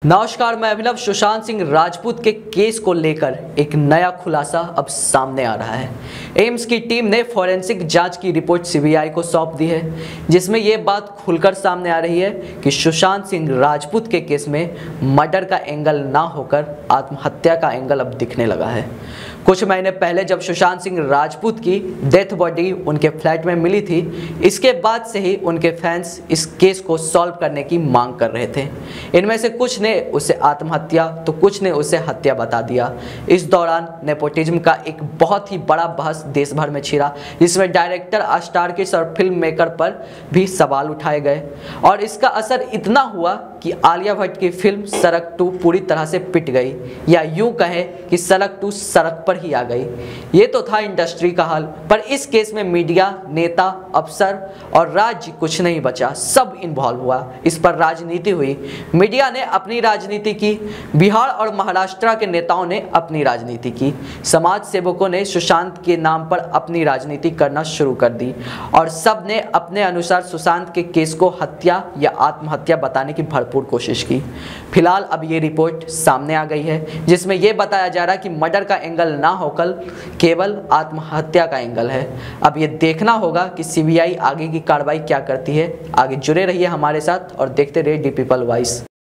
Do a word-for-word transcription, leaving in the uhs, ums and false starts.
नमस्कार, मैं अभिनव। सुशांत सिंह राजपूत के केस को लेकर एक नया खुलासा अब सामने आ रहा है। एम्स की टीम ने फॉरेंसिक जांच की रिपोर्ट सीबीआई को सौंप दी है, जिसमें यह बात खुलकर सामने आ रही है कि सुशांत सिंह राजपूत के केस में मर्डर का एंगल ना होकर आत्महत्या का एंगल अब दिखने लगा है। कुछ महीने पहले जब सुशांत सिंह राजपूत की डेथ बॉडी उनके फ्लैट में मिली थी, इसके बाद से ही उनके फैंस इस केस को सॉल्व करने की मांग कर रहे थे। इनमें से कुछ ने उसे आत्महत्या तो कुछ ने उसे हत्या बता दिया। इस दौरान नेपोटिज्म का एक बहुत ही बड़ा बहस देश भर में छिड़ा, जिसमें डायरेक्टर, स्टार किड्स और फिल्म मेकर पर भी सवाल उठाए गए और इसका असर इतना हुआ कि आलिया भट्ट की फिल्म सड़क टू पूरी तरह से पिट गई, या यूं कहें कि सड़क टू सड़क पर ही आ गई। ये तो था इंडस्ट्री का हाल, पर इस केस में मीडिया, नेता, अफसर और राज्य कुछ नहीं बचा, सब इन्वॉल्व हुआ। इस पर राजनीति हुई। मीडिया ने अपनी राजनीति की, बिहार और महाराष्ट्र के नेताओं ने अपनी राजनीति की, समाज सेवकों ने सुशांत के नाम पर अपनी राजनीति करना शुरू कर दी और सब ने अपने अनुसार सुशांत के केस को हत्या या आत्महत्या बताने की भरपूर कोशिश की। फिलहाल अब ये रिपोर्ट सामने आ गई है, जिसमें यह बताया जा रहा है कि मर्डर का एंगल ना होकर केवल आत्महत्या का एंगल है। अब ये देखना होगा कि सीबीआई आगे की कार्रवाई क्या करती है। आगे जुड़े रहिए हमारे साथ और देखते रहिए डी पीपल वॉइस।